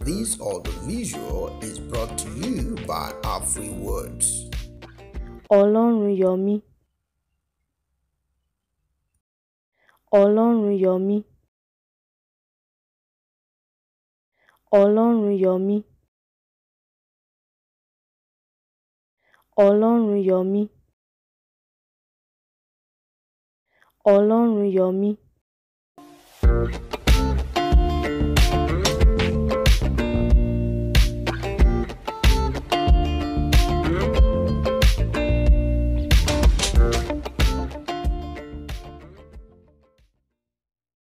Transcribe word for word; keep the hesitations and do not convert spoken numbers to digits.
This audio visual is brought to you by our free words. OLORUNYOMI. OLORUNYOMI. OLORUNYOMI. OLORUNYOMI. OLORUNYOMI.